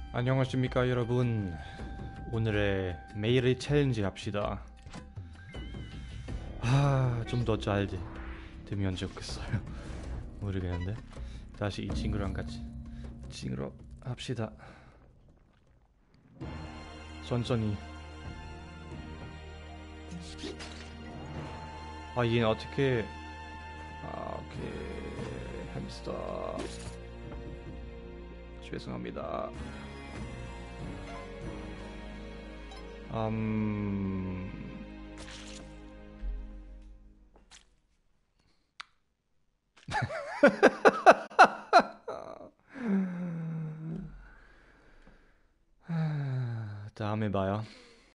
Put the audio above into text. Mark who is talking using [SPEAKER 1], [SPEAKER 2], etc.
[SPEAKER 1] 안녕하십니까 여러분. 오늘의 메일의 챌린지 합시다. 좀 더 잘 되면 좋겠어요. 모르겠는데 다시 이 친구랑 같이 친구로 합시다. 천천히. 얘는 어떻게 오케이. 햄스터 죄송합니다. 음... 다음에 봐요.